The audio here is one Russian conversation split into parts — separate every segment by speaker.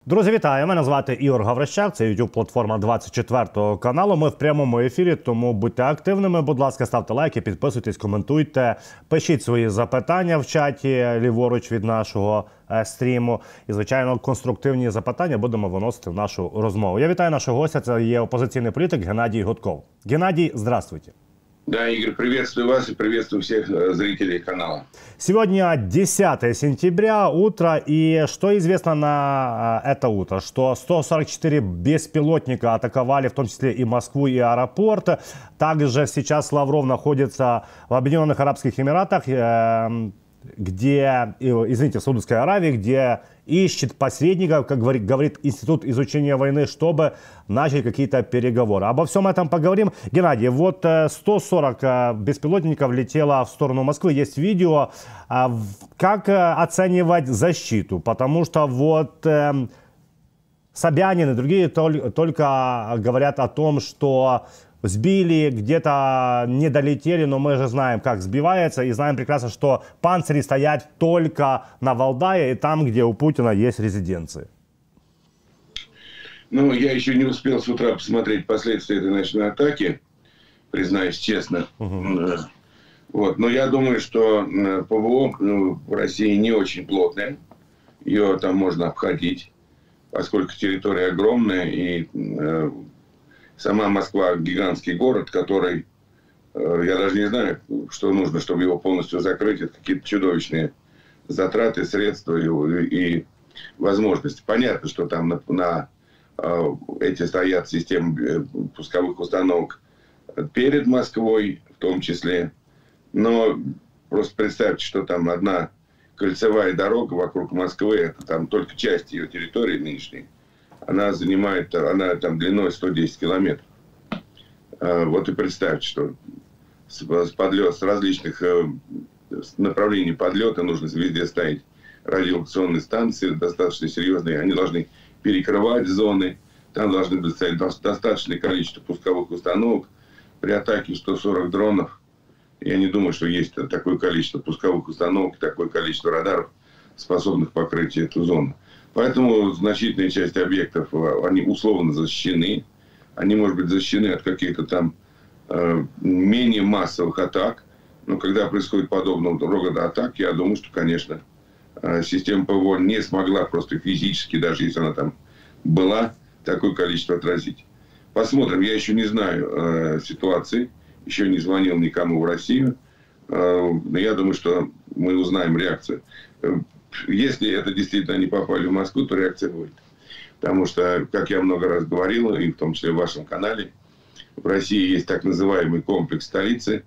Speaker 1: Друзі, вітаю! Мене звати Ігор Гаврищак, це YouTube-платформа 24 каналу. Ми в прямому ефірі, тому будьте активними, будь ласка, ставте лайки, підписуйтесь, коментуйте, пишіть свої запитання в чаті ліворуч від нашого стріму. І, звичайно, конструктивні запитання будемо виносити в нашу розмову. Я вітаю нашого гостя, це є опозиційний політик Геннадій Гудков. Геннадий, здравствуйте.
Speaker 2: Да, Игорь, приветствую вас и приветствую всех зрителей канала.
Speaker 1: Сегодня 10 сентября, утро, и что известно на это утро? Что 144 беспилотника атаковали, в том числе и Москву, и аэропорт. Также сейчас Лавров находится в Объединенных Арабских Эмиратах, в Саудовской Аравии, где ищет посредников, как говорит Институт изучения войны, чтобы начать какие-то переговоры. Обо всем этом поговорим. Геннадий, вот 140 беспилотников летело в сторону Москвы. Есть видео. Как оценивать защиту? Потому что вот Собянин и другие только говорят о том, что сбили, где-то не долетели, но мы же знаем, как сбивается, и знаем прекрасно, что панцири стоят только на Валдае и там, где у Путина есть резиденции.
Speaker 2: Ну, я еще не успел с утра посмотреть последствия этой ночной атаки, признаюсь честно. Вот. Но я думаю, что ПВО в России не очень плотная, ее там можно обходить, поскольку территория огромная, и сама Москва гигантский город, который, я даже не знаю, что нужно, чтобы его полностью закрыть. Это какие-то чудовищные затраты, средства и возможности. Понятно, что там эти стоят системы пусковых установок перед Москвой, в том числе. Но просто представьте, что там одна кольцевая дорога вокруг Москвы, это там только часть ее территории нынешней. Она там длиной 110 километров. Вот и представьте, что с различных направлений подлета нужно везде ставить радиолокационные станции, достаточно серьезные. Они должны перекрывать зоны. Там должны быть стоять достаточное количество пусковых установок. При атаке 140 дронов, я не думаю, что есть такое количество пусковых установок, такое количество радаров, способных покрыть эту зону. Поэтому значительная часть объектов, они условно защищены. Они, может быть, защищены от каких-то там менее массовых атак. Но когда происходит подобного рода атак, я думаю, что, конечно, система ПВО не смогла просто физически, даже если она там была, такое количество отразить. Посмотрим. Я еще не знаю ситуации. Еще не звонил никому в Россию. Но я думаю, что мы узнаем реакцию. Если это действительно они попали в Москву, то реакция будет. Потому что, как я много раз говорил, и в том числе в вашем канале, в России есть так называемый комплекс столицы.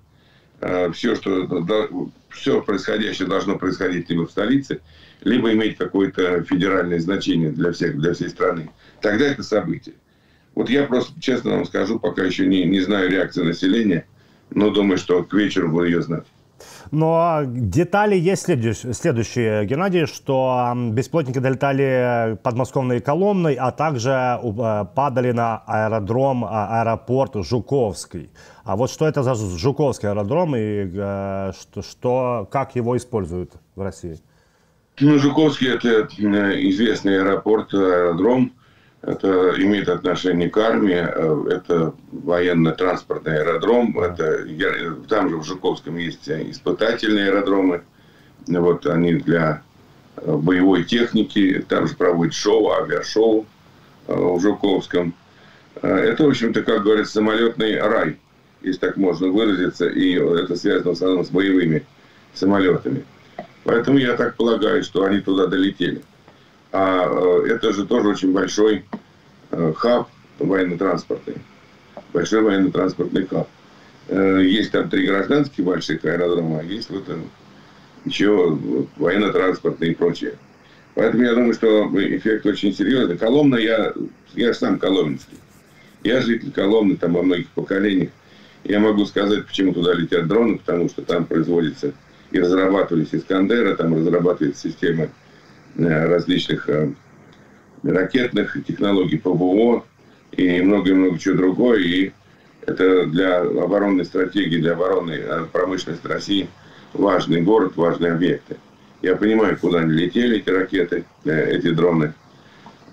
Speaker 2: Все происходящее должно происходить либо в столице, либо иметь какое-то федеральное значение для всей страны. Тогда это событие. Вот я просто, честно вам скажу, пока еще не знаю реакции населения, но думаю, что к вечеру буду ее знать.
Speaker 1: Но детали есть следующие, Геннадий, что беспилотники долетали подмосковной Коломной, а также падали на аэропорт Жуковский. А вот что это за Жуковский аэродром и как его используют в России?
Speaker 2: Ну, Жуковский — это известный аэродром. Это имеет отношение к армии, это военно-транспортный аэродром, там же в Жуковском есть испытательные аэродромы, вот они для боевой техники, там же проводят авиашоу в Жуковском. Это, в общем-то, как говорится, самолетный рай, если так можно выразиться, и это связано в основном с боевыми самолетами. Поэтому я так полагаю, что они туда долетели. А это же тоже очень большой хаб военно-транспортный. Большой военно-транспортный хаб. Есть там 3 гражданских больших аэродрома, а есть вот еще военно-транспортные и прочее. Поэтому я думаю, что эффект очень серьезный. Коломна, я сам коломенский. Я житель Коломны там во многих поколениях. Я могу сказать, почему туда летят дроны, потому что там производится и разрабатывались Искандеры, там разрабатываются системы различных ракетных технологий ПВО и много-много чего другое. И это для оборонной стратегии, для оборонной промышленности России важный город, важные объекты. Я понимаю, куда они летели, эти ракеты, эти дроны. Вот.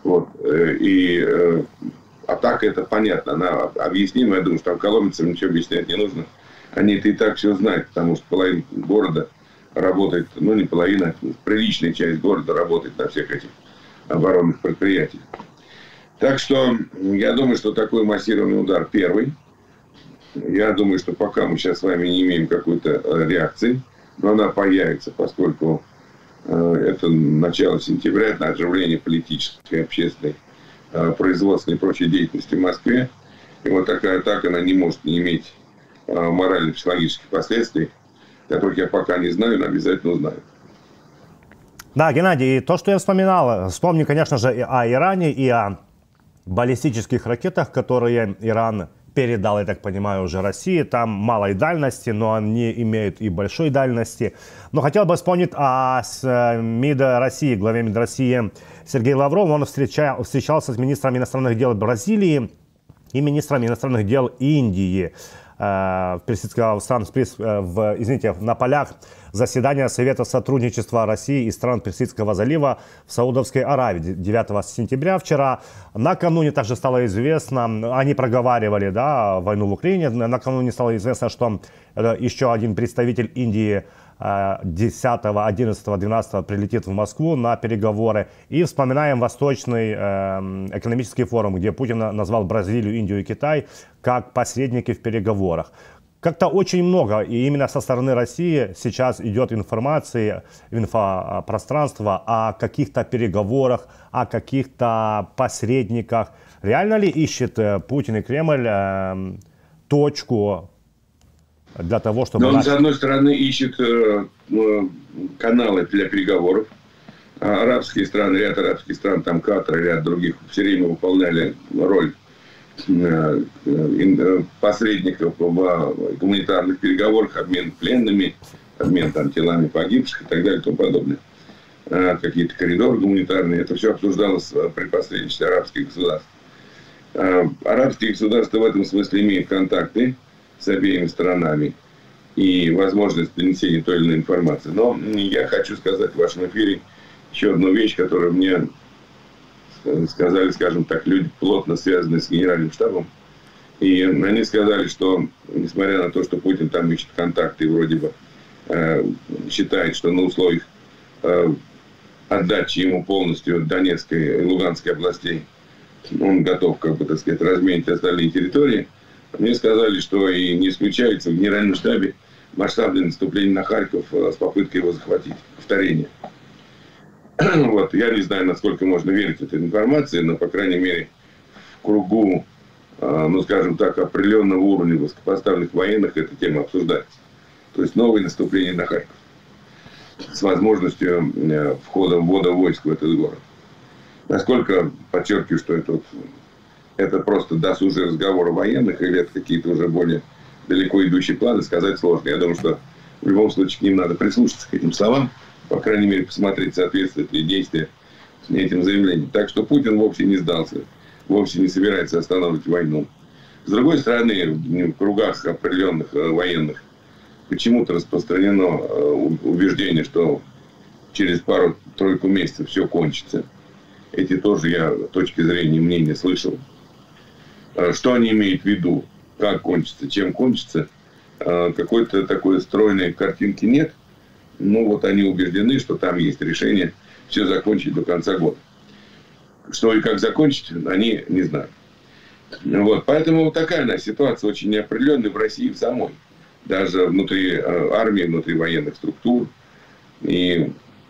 Speaker 2: Атака, это понятно, она объяснима. Я думаю, что там коломенцам ничего объяснять не нужно. Они-то и так все знают, потому что половина города работает, ну не половина, приличная часть города работает на всех этих оборонных предприятиях. Так что я думаю, что такой массированный удар первый. Я думаю, что пока мы сейчас с вами не имеем какой-то реакции, но она появится, поскольку это начало сентября, это оживление политической, общественной, производственной и прочей деятельности в Москве. И вот такая атака, она не может не иметь морально-психологических последствий, которых я пока не знаю, но обязательно узнаю.
Speaker 1: Да, Геннадий, и то, что я вспоминал, вспомню, конечно же, и о Иране, и о баллистических ракетах, которые Иран передал, я так понимаю, уже России. Там малой дальности, но они имеют и большой дальности. Но хотел бы вспомнить о МИД России, главе МИД России Сергея Лаврова. Он встречался с министром иностранных дел Бразилии и министром иностранных дел Индии. На полях заседания Совета сотрудничества России и стран Персидского залива в Саудовской Аравии 9 сентября вчера. Накануне также стало известно, они проговаривали, да, войну в Украине, накануне стало известно, что еще один представитель Индии 10, 11, 12 прилетит в Москву на переговоры. И вспоминаем Восточный экономический форум, где Путин назвал Бразилию, Индию и Китай как посредники в переговорах. Как-то очень много, и именно со стороны России сейчас идет информация, инфопространство о каких-то переговорах, о каких-то посредниках. Реально ли ищет Путин и Кремль точку для того, чтобы...
Speaker 2: Но он, с одной стороны, ищет каналы для переговоров. Арабские страны, ряд арабских стран, там Катар и ряд других все время выполняли роль посредников в гуманитарных переговорах, обмен пленными, обмен там телами погибших и так далее и тому подобное. Какие-то коридоры гуманитарные. Это все обсуждалось при посредничестве арабских государств. Арабские государства в этом смысле имеют контакты с обеими сторонами и возможность принесения той или иной информации. Но я хочу сказать в вашем эфире еще одну вещь, которую мне сказали, скажем так, люди, плотно связанные с генеральным штабом. И они сказали, что, несмотря на то, что Путин там ищет контакты и вроде бы считает, что на условиях отдачи ему полностью Донецкой и Луганской областей он готов, как бы, так сказать, разменить остальные территории, мне сказали, что и не исключается в генеральном штабе масштабное наступление на Харьков с попыткой его захватить. Повторение. Вот. Я не знаю, насколько можно верить этой информации, но, по крайней мере, в кругу, ну, скажем так, определенного уровня высокопоставленных военных эта тема обсуждается. То есть новое наступление на Харьков с возможностью ввода войск в этот город. Насколько, подчеркиваю, что это просто досужие разговоры военных, или это какие-то уже более далеко идущие планы, сказать сложно. Я думаю, что в любом случае к ним надо прислушаться, к этим словам, по крайней мере, посмотреть, соответствует ли действия этим заявлениям. Так что Путин вовсе не сдался, вовсе не собирается останавливать войну. С другой стороны, в кругах определенных военных почему-то распространено убеждение, что через пару-тройку месяцев все кончится. Эти тоже я точки зрения и мнения слышал. Что они имеют в виду? Как кончится? Чем кончится? Какой-то такой стройной картинки нет. Ну, вот они убеждены, что там есть решение все закончить до конца года. Что и как закончить, они не знают. Вот. Поэтому вот такая она ситуация очень неопределенная в России в самой. Даже внутри армии, внутри военных структур. И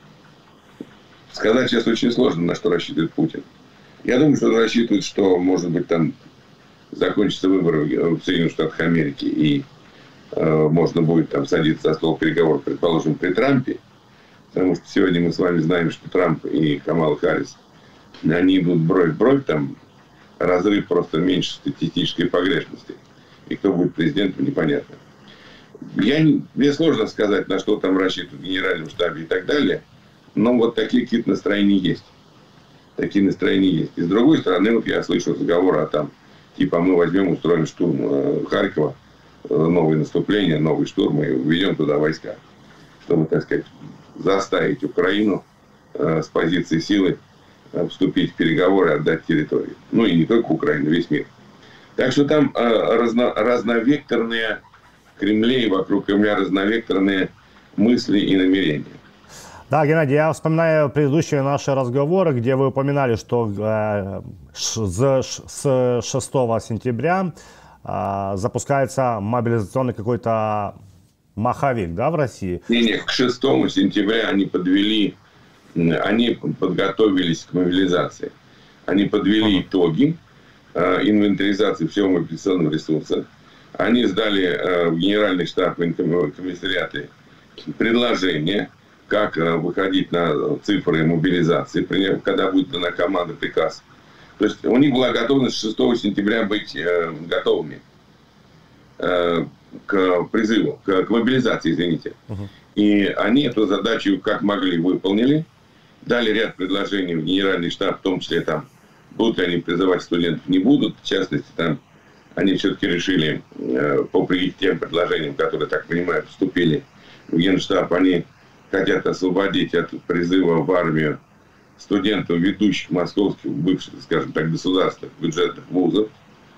Speaker 2: сказать сейчас очень сложно, на что рассчитывает Путин. Я думаю, что он рассчитывает, что, может быть, там закончатся выборы в Соединенных Штатах Америки, и можно будет там садиться за стол переговоров, предположим, при Трампе. Потому что сегодня мы с вами знаем, что Трамп и Камала Харрис, они идут бровь в бровь, там разрыв просто меньше статистической погрешности. И кто будет президентом, непонятно. Мне сложно сказать, на что там рассчитывают в генеральном штабе и так далее. Но вот такие какие-то настроения есть. Такие настроения есть. И с другой стороны, вот я слышу разговоры о там, типа, мы возьмем, устроим штурм Харькова, новое наступление, новый штурм, и введем туда войска. Чтобы, так сказать, заставить Украину с позиции силы вступить в переговоры, отдать территорию. Ну и не только Украину, весь мир. Так что там разновекторные в Кремле и вокруг Кремля разновекторные мысли и намерения.
Speaker 1: Да, Геннадий, я вспоминаю предыдущие наши разговоры, где вы упоминали, что с 6 сентября запускается мобилизационный какой-то маховик, да, в России?
Speaker 2: Не, к 6 сентября они подготовились к мобилизации. Они подвели итоги инвентаризации всего мобилизационного ресурса. Они сдали в Генеральный штаб комиссариаты предложение, как выходить на цифры мобилизации, когда будет дана команда, приказ. То есть у них была готовность 6 сентября быть готовыми к призыву, к мобилизации, извините. И они эту задачу как могли выполнили. Дали ряд предложений в Генеральный штаб, в том числе там, будут ли они призывать студентов, не будут. В частности, там они все-таки решили, по тем предложениям, которые, так понимаю, поступили в Генштаб, они хотят освободить от призыва в армию студентов ведущих московских, бывших, скажем так, государственных бюджетных вузов.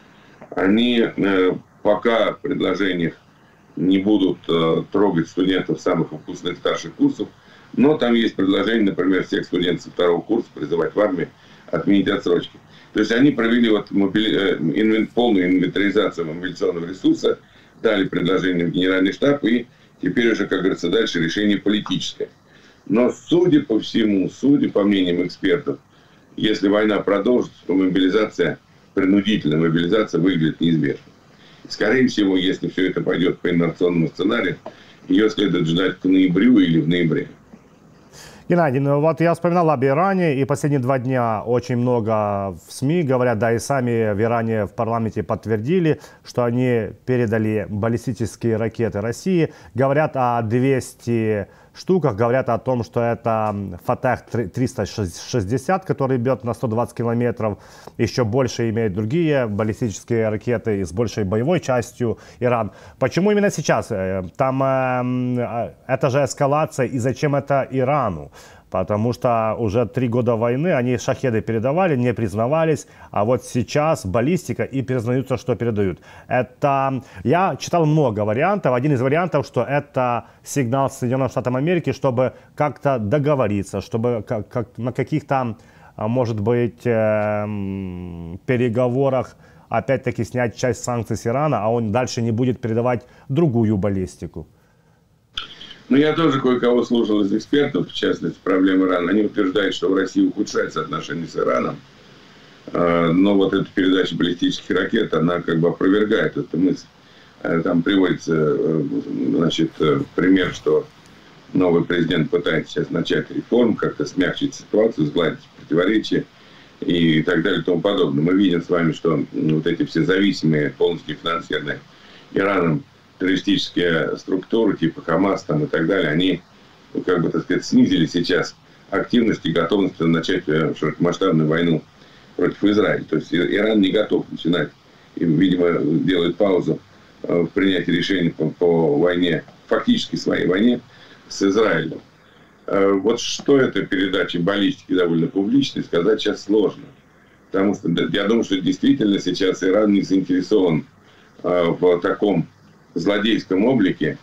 Speaker 2: Они пока в предложениях не будут трогать студентов самых выпускных старших курсов, но там есть предложение, например, всех студентов со второго курса призывать в армию, отменить отсрочки. То есть они провели полную инвентаризацию мобилизационного ресурса, дали предложение в Генеральный штаб, и теперь уже, как говорится, дальше решение политическое. Но судя по всему, судя по мнениям экспертов, если война продолжится, то мобилизация, принудительная мобилизация выглядит неизбежно. Скорее всего, если все это пойдет по инерционному сценарию, ее следует ждать к ноябрю или в ноябре.
Speaker 1: Геннадий, ну вот я вспоминал об Иране, и последние 2 дня очень много в СМИ говорят, да и сами в Иране в парламенте подтвердили, что они передали баллистические ракеты России. Говорят о 200 штуках, говорят о том, что это Фатех 360, который бьет на 120 километров. Еще больше имеют другие баллистические ракеты с большей боевой частью Иран. Почему именно сейчас? Там это же эскалация, и зачем это Ирану? Потому что уже 3 года войны они шахеды передавали, не признавались, а вот сейчас баллистика и признаются, что передают. Это я читал много вариантов. Один из вариантов, что это сигнал Соединенным Штатам Америки, чтобы как-то договориться, чтобы на каких-то, может быть, переговорах опять-таки снять часть санкций с Ирана, а он дальше не будет передавать другую баллистику.
Speaker 2: Ну, я тоже кое-кого слушал из экспертов, в частности, проблем Ирана. Они утверждают, что в России ухудшаются отношения с Ираном. Но вот эта передача баллистических ракет, она как бы опровергает эту мысль. Там приводится, значит, пример, что новый президент пытается сейчас начать реформу, как-то смягчить ситуацию, сгладить противоречия и так далее и тому подобное. Мы видим с вами, что вот эти все зависимые, полностью финансированные Ираном террористические структуры, типа Хамас там, и так далее, они, как бы, так сказать, снизили сейчас активность и готовность начать широкомасштабную войну против Израиля. То есть Иран не готов начинать, и, видимо, делает паузу в принятии решений по войне, фактически своей войне с Израилем. Вот что это передача баллистики довольно публичной, сказать сейчас сложно. Потому что я думаю, что действительно сейчас Иран не заинтересован в таком злодейском облике.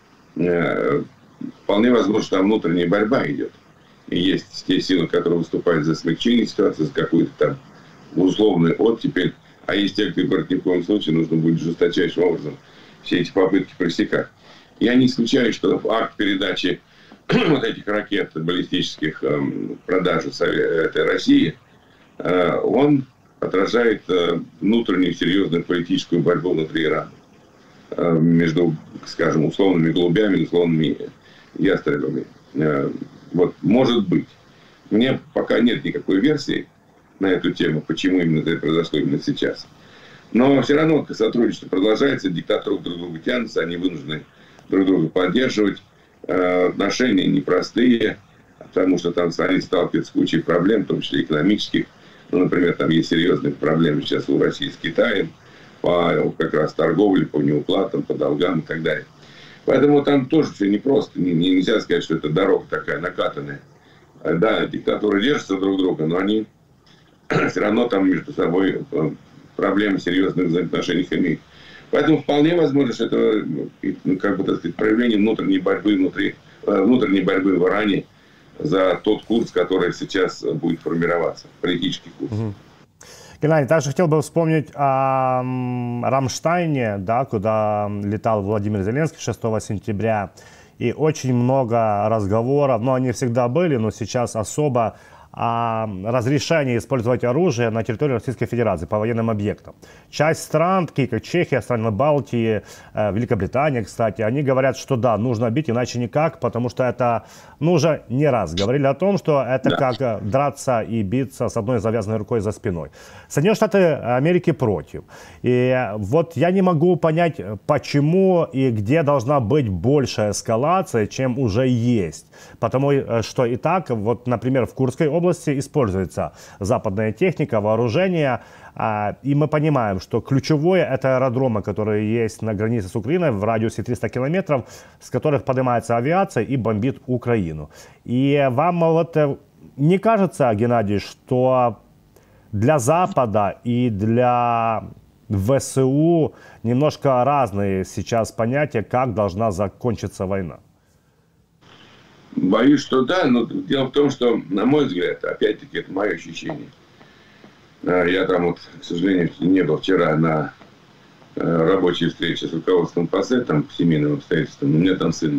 Speaker 2: Вполне возможно, что там внутренняя борьба идет. И есть те силы, которые выступают за смягчение ситуации, за какую-то там условную оттепель. А есть те, кто говорит, ни в коем случае нужно будет жесточайшим образом все эти попытки пресекать. Я не исключаю, что акт передачи вот этих ракет баллистических продажи этой России, он отражает внутреннюю серьезную политическую борьбу внутри Ирана. Между, скажем, условными голубями и условными ястребами. Вот, может быть. Мне пока нет никакой версии на эту тему, почему именно это произошло именно сейчас. Но все равно сотрудничество продолжается, диктаторы друг к другу тянутся, они вынуждены друг друга поддерживать. Отношения непростые, потому что там они сталкиваются с кучей проблем, в том числе экономических. Ну, например, там есть серьезные проблемы сейчас у России с Китаем, по как раз торговле, по неуплатам, по долгам и так далее. Поэтому там тоже все непросто. Нельзя сказать, что это дорога такая накатанная, Да, диктатуры держатся друг друга, но они все равно там между собой проблемы серьезных взаимоотношений имеют. Поэтому вполне возможно, что это, как бы, так сказать, проявление внутренней борьбы в Иране за тот курс, который сейчас будет формироваться, политический курс.
Speaker 1: Геннадий, также хотел бы вспомнить о Рамштайне, да, куда летал Владимир Зеленский 6 сентября. И очень много разговоров, но они всегда были, но сейчас особо о разрешении использовать оружие на территории Российской Федерации по военным объектам. Часть стран, такие как Чехия, страны Балтии, Великобритания, кстати, они говорят, что да, нужно бить, иначе никак, потому что это, уже не раз говорили о том, что это как драться и биться с одной завязанной рукой за спиной. Соединенные Штаты Америки против. И вот я не могу понять, почему и где должна быть большая эскалация, чем уже есть. Потому что и так, вот, например, в Курской области используется западная техника, вооружение, и мы понимаем, что ключевое это аэродромы, которые есть на границе с Украиной в радиусе 300 километров, с которых поднимается авиация и бомбит Украину. И вам вот не кажется, Геннадий, что для Запада и для ВСУ немножко разные сейчас понятия, как должна закончиться война?
Speaker 2: Боюсь, что да, но дело в том, что, на мой взгляд, опять-таки, это мое ощущение. Я там, вот, к сожалению, не был вчера на рабочей встрече с руководством ПАСЕ, там, по семейным обстоятельствам, у меня там сын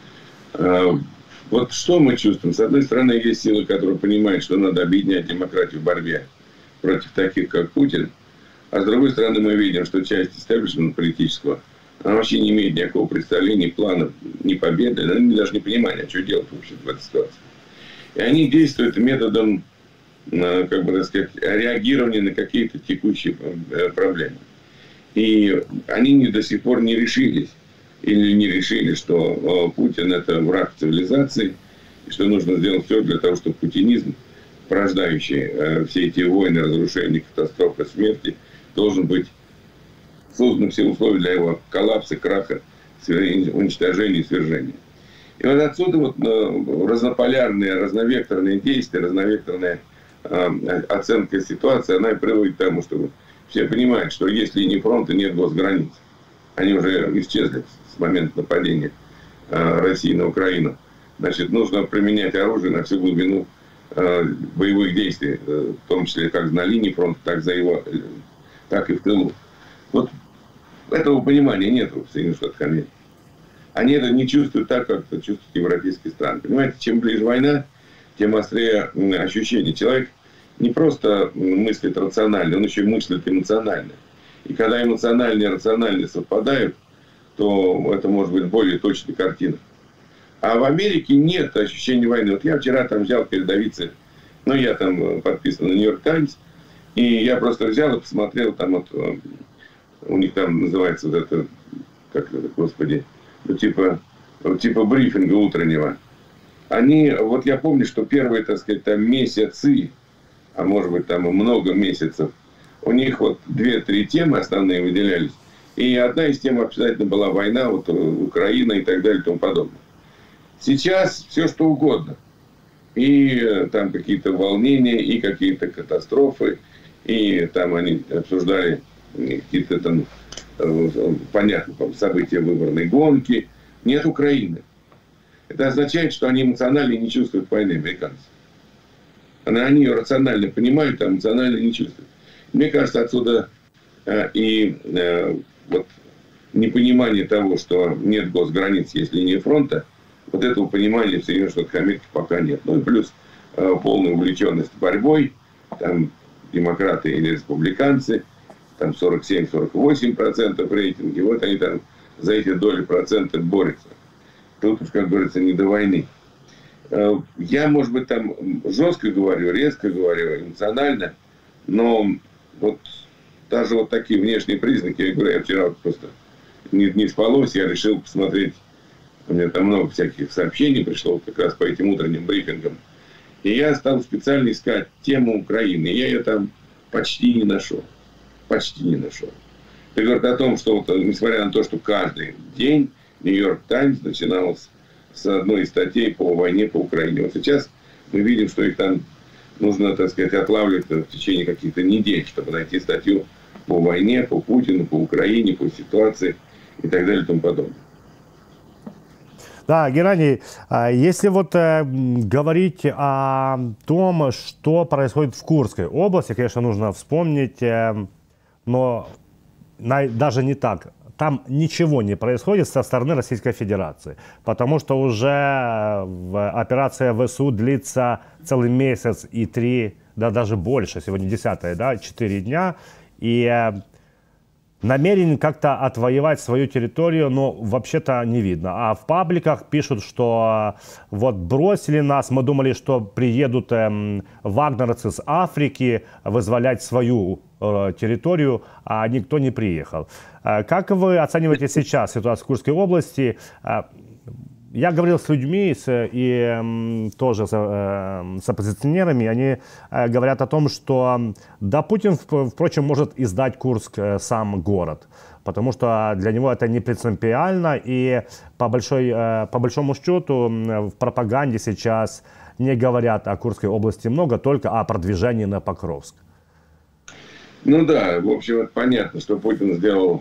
Speaker 2: был. Вот что мы чувствуем? С одной стороны, есть силы, которые понимают, что надо объединять демократию в борьбе против таких, как Путин. А с другой стороны, мы видим, что часть истеблишмента политического, она вообще не имеет никакого представления, плана, ни победы, они даже не понимают, что делать вообще в этой ситуации. И они действуют методом, как бы, так сказать, реагирования на какие-то текущие проблемы. И они до сих пор не решились, или не решили, что Путин это враг цивилизации, и что нужно сделать все для того, чтобы путинизм, порождающий все эти войны, разрушения, катастрофы, смерти, должен быть созданы все условия для его коллапса, краха, уничтожения и свержения. И вот отсюда вот разнополярные, разновекторные действия, разновекторная оценка ситуации, она и приводит к тому, что все понимают, что есть линии фронта, нет госграниц. Они уже исчезли с момента нападения России на Украину. Значит, нужно применять оружие на всю глубину боевых действий, в том числе как на линии фронта, так и в тылу. Вот этого понимания нет в Соединенных Штатах Америки. Они это не чувствуют так, как это чувствуют европейские страны. Понимаете, чем ближе война, тем острее ощущение. Человек не просто мыслит рационально, он еще и мыслит эмоционально. И когда эмоционально и рационально совпадают, то это может быть более точная картина. А в Америке нет ощущения войны. Вот я вчера там взял передовицы, я там подписан на Нью-Йорк Таймс, и я просто взял и посмотрел, там вот, у них там называется вот это, как это, господи, типа брифинга утреннего. Они, вот я помню, что первые, так сказать, там месяцы, а может быть там и много месяцев, у них вот 2-3 темы основные выделялись. И одна из тем обязательно была война, вот Украина и так далее и тому подобное. Сейчас все что угодно. И там какие-то волнения, и какие-то катастрофы, и там они обсуждали какие-то там, понятно, события выборной гонки. Нет Украины. Это означает, что они эмоционально не чувствуют войны, американцы. Они ее рационально понимают, а эмоционально не чувствуют. Мне кажется, отсюда вот непонимание того, что нет госграниц, есть линия фронта, вот этого понимания в Соединенных Штатах Америки пока нет. Ну и плюс полная увлеченность борьбой, там демократы или республиканцы, там 47-48% рейтинги, вот они там за эти доли процентов борются. Тут уж, как говорится, не до войны. Я, может быть, там жестко говорю, резко говорю, эмоционально, но вот даже вот такие внешние признаки, я говорю, я вчера просто не спалось, я решил посмотреть, у меня там много всяких сообщений пришло как раз по этим утренним брифингам, и я стал специально искать тему Украины, и я ее там почти не нашел. Почти не нашел. Это говорит о том, что вот, несмотря на то, что каждый день Нью-Йорк Таймс начиналось с одной из статей по войне по Украине. Вот сейчас Мы видим, что их там нужно, так сказать, отлавливать в течение каких-то недель, чтобы найти статью по войне, по Путину, по Украине, по ситуации и так далее и тому подобное.
Speaker 1: Да, Геннадий, если вот говорить о том, что происходит в Курской области, конечно, нужно вспомнить, но даже не так. Там ничего не происходит со стороны Российской Федерации, потому что уже операция ВСУ длится целый месяц и 3, да даже больше, сегодня 10-е, да, 4 дня, и намерен как-то отвоевать свою территорию, но вообще-то не видно. А в пабликах пишут, что вот бросили нас, мы думали, что приедут вагнеровцы с Африки вызволять свою территорию, а никто не приехал. Как вы оцениваете сейчас ситуацию в Курской области? Я говорил с людьми и тоже с оппозиционерами, они говорят о том, что да, Путин, впрочем, может издать Курск сам город, потому что для него это не принципиально, и по большому счету в пропаганде сейчас не говорят о Курской области много, только о продвижении на Покровск.
Speaker 2: Ну да, в общем, это понятно, что Путин сделал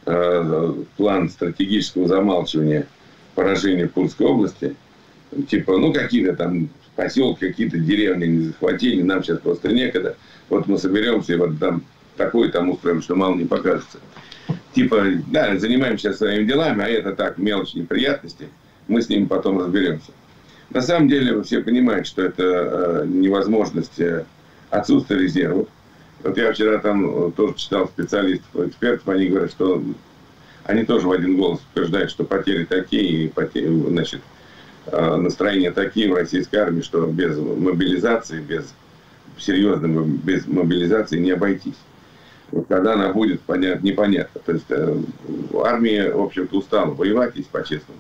Speaker 2: план стратегического замалчивания поражения в Курской области. Типа, ну, какие-то там поселки, какие-то деревни не захватили, нам сейчас просто некогда. Вот мы соберемся и вот там такое там устроим, что мало не покажется. Типа, да, занимаемся своими делами, а это так, мелочь, неприятности, мы с ними потом разберемся. На самом деле, все понимают, что это невозможность, отсутствие резервов. Вот я вчера там тоже читал специалистов, экспертов, они говорят, что они тоже в один голос утверждают, что потери такие, значит, настроения такие в российской армии, что без мобилизации, без мобилизации не обойтись. Вот когда она будет, непонятно. То есть армия, в общем-то, устала воевать, если по-честному.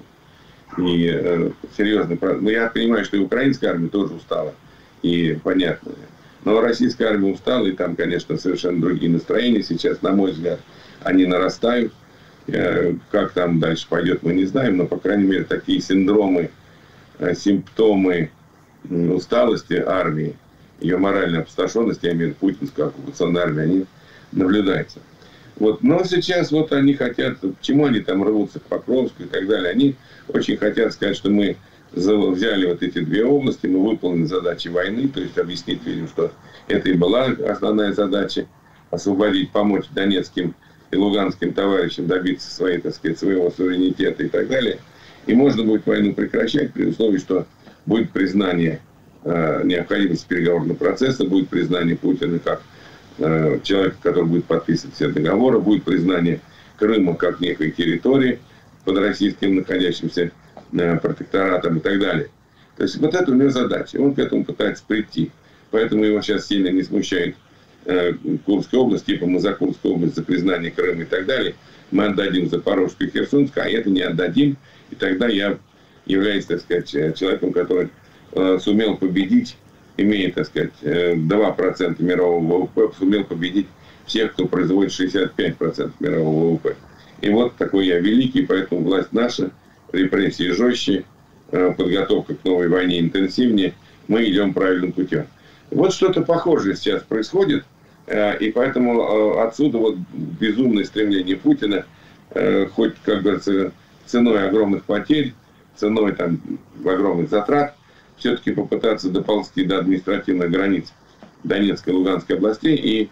Speaker 2: И серьезно, ну я понимаю, что и украинская армия тоже устала. И понятно. Но российская армия устала, и там, конечно, совершенно другие настроения сейчас, на мой взгляд, они нарастают. Как там дальше пойдет, мы не знаем, но, по крайней мере, такие синдромы, симптомы усталости армии, ее моральной опустошенности, я имею в виду путинскую оккупационную армию, они наблюдаются. Вот. Но сейчас вот они хотят, почему они там рвутся к Покровску и так далее, они очень хотят сказать, что мы взяли вот эти две области, мы выполнили задачи войны, то есть объяснить людям, что это и была основная задача, освободить, помочь донецким и луганским товарищам добиться своей, так сказать, своего суверенитета и так далее. И можно будет войну прекращать при условии, что будет признание необходимости переговорного процесса, будет признание Путина как человека, который будет подписывать все договоры, будет признание Крыма как некой территории под российским находящимся протекторатом и так далее. То есть вот это у него задача. Он к этому пытается прийти. Поэтому его сейчас сильно не смущает Курская область, типа мы за Курскую область, за признание Крыма и так далее, мы отдадим Запорожскую и Херсонскую, а это не отдадим. И тогда я являюсь, так сказать, человеком, который сумел победить, имея, так сказать, 2% мирового ВВП, сумел победить всех, кто производит 65% мирового ВВП. И вот такой я великий, поэтому власть наша, репрессии жестче, подготовка к новой войне интенсивнее, мы идем правильным путем. Вот что-то похожее сейчас происходит, и поэтому отсюда вот безумное стремление Путина, хоть, как говорится, ценой огромных потерь, ценой там огромных затрат, все-таки попытаться доползти до административных границ Донецкой и Луганской областей и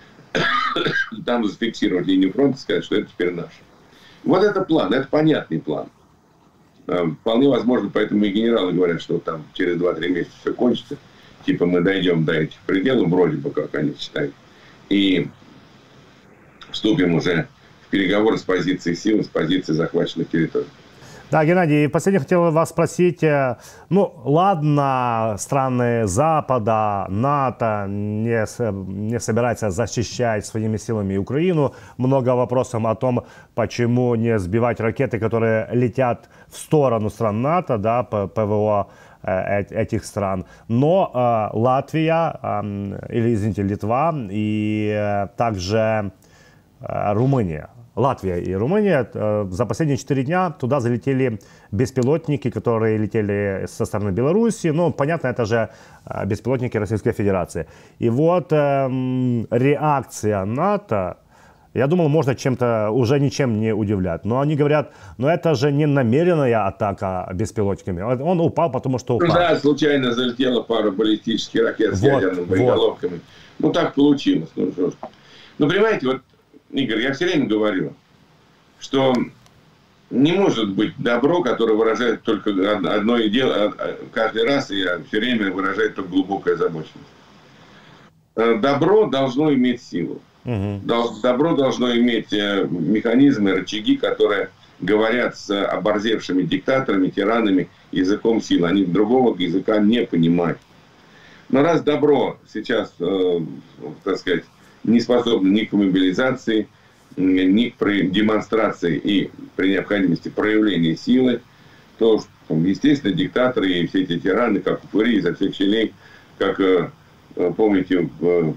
Speaker 2: там зафиксировать линию фронта, сказать, что это теперь наш. Вот это план, это понятный план. Вполне возможно, поэтому и генералы говорят, что там через 2-3 месяца все кончится. Типа мы дойдем до этих пределов, вроде бы, как они считают, и вступим уже в переговоры с позиции сил, с позиции захваченных территорий.
Speaker 1: Да, Геннадий, последнее хотел вас спросить, ну ладно, страны Запада, НАТО не собираются защищать своими силами Украину, много вопросов о том, почему не сбивать ракеты, которые летят в сторону стран НАТО, да, ПВО этих стран. Но Латвия, или, извините, Литва и также Румыния Латвия и Румыния, за последние 4 дня туда залетели беспилотники, которые летели со стороны Беларуси. Ну, понятно, это же беспилотники Российской Федерации. И вот реакция НАТО, я думал, можно чем-то уже ничем не удивлять. Но они говорят, но это же не намеренная атака беспилотниками. Он упал, потому что упал.
Speaker 2: Да, случайно залетела пара баллистических ракет с ядерными боеголовками. Ну, так получилось. Ну, понимаете, вот, Игорь, я все время говорю, что не может быть добро, которое выражает только одно и дело, каждый раз, и все время выражает только глубокая озабоченность. Добро должно иметь силу. Добро должно иметь механизмы, рычаги, которые говорят с оборзевшими диктаторами, тиранами языком силы. Они другого языка не понимают. Но раз добро сейчас, так сказать, не способно ни к мобилизации, ни к демонстрации и при необходимости проявления силы, то, естественно, диктаторы и все эти тираны, как упыри изо всех щелей, как, помните,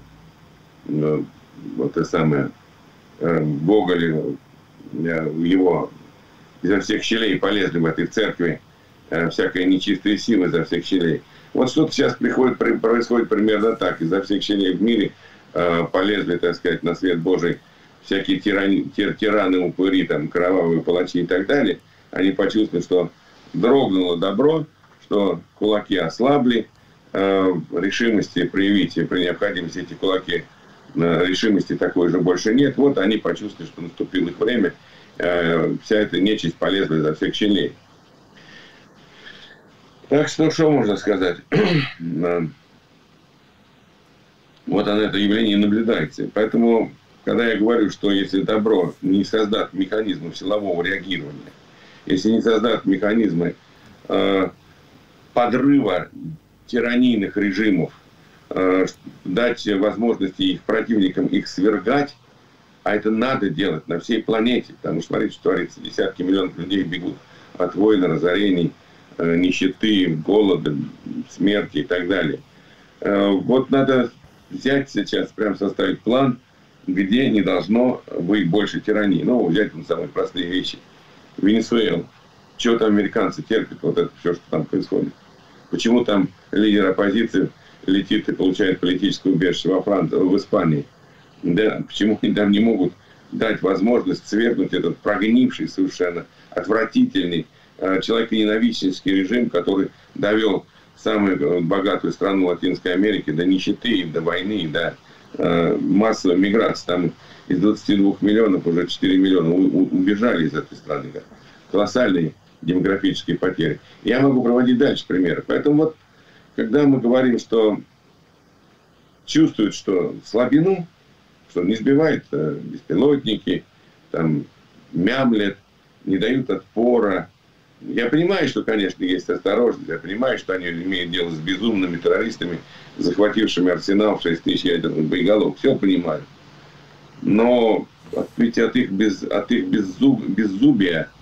Speaker 2: вот это самое, Гоголь, его изо всех щелей полезли в этой церкви, всякая нечистая сила изо всех щелей. Вот что-то сейчас происходит примерно так. Изо всех щелей в мире полезли, так сказать, на свет Божий всякие тираны, упыри, там, кровавые палачи и так далее. Они почувствовали, что дрогнуло добро, что кулаки ослабли, решимости проявить при необходимости эти кулаки, решимости такой же больше нет. Вот они почувствовали, что наступило их время, вся эта нечисть полезла изо всех щелей. Так что можно сказать? Вот оно, это явление наблюдается. Поэтому, когда я говорю, что если добро не создаст механизмы силового реагирования, если не создаст механизмы подрыва тиранийных режимов, дать возможности их противникам их свергать, а это надо делать на всей планете, потому что, смотрите, что творится, десятки миллионов людей бегут от войн, разорений, нищеты, голода, смерти и так далее. Вот надо взять сейчас, прям составить план, где не должно быть больше тирании. Ну, взять самые простые вещи. Венесуэла. Чего там американцы терпят, вот это все, что там происходит. Почему там лидер оппозиции летит и получает политическое убежище в Испании? Да, почему они там не могут дать возможность свергнуть этот прогнивший, совершенно отвратительный, человеконенавистнический режим, который довел самую богатую страну Латинской Америки до нищеты, до войны, до массовой миграции. Там из 22 миллионов уже 4 миллиона убежали из этой страны. Колоссальные демографические потери. Я могу проводить дальше примеры. Поэтому вот, когда мы говорим, что чувствуют, что слабину, что не сбивают беспилотники, там мямлят, не дают отпора. Я понимаю, что, конечно, есть осторожность. Я понимаю, что они имеют дело с безумными террористами, захватившими арсенал в 6 тысяч ядерных боеголовок. Все понимаю. Но ведь от их беззубия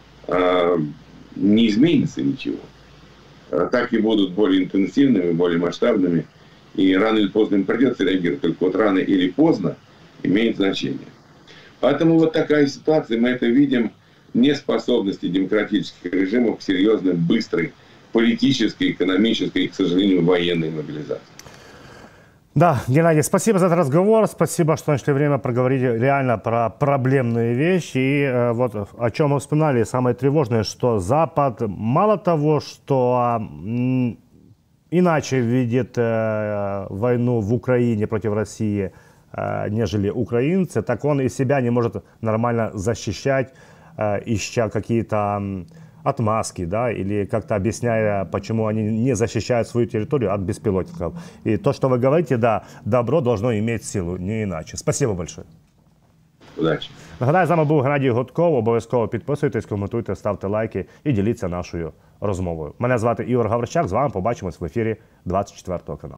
Speaker 2: не изменится ничего. Атаки будут более интенсивными, более масштабными. И рано или поздно им придется реагировать. Только вот рано или поздно имеет значение. Поэтому вот такая ситуация, мы это видим, неспособности демократических режимов к серьезной, быстрой политической, экономической и, к сожалению, военной мобилизации.
Speaker 1: Да, Геннадий, спасибо за этот разговор. Спасибо, что нашли время проговорить реально про проблемные вещи. И вот о чем мы вспоминали, самое тревожное, что Запад мало того, что иначе видит войну в Украине против России, нежели украинцы, так он и себя не может нормально защищать, ища какие-то отмазки, да, или как-то объясняя, почему они не защищают свою территорию от беспилотников. И то, что вы говорите, да, добро должно иметь силу, не иначе. Спасибо большое.
Speaker 2: Удачі.
Speaker 1: Нагадаю, з вами був Геннадій Гудков. Обов'язково підписуйтесь, коментуйте, ставте лайки і діліться нашою розмовою. Мене звати Ігор Гаврищак. З вами побачимось в ефірі 24 каналу.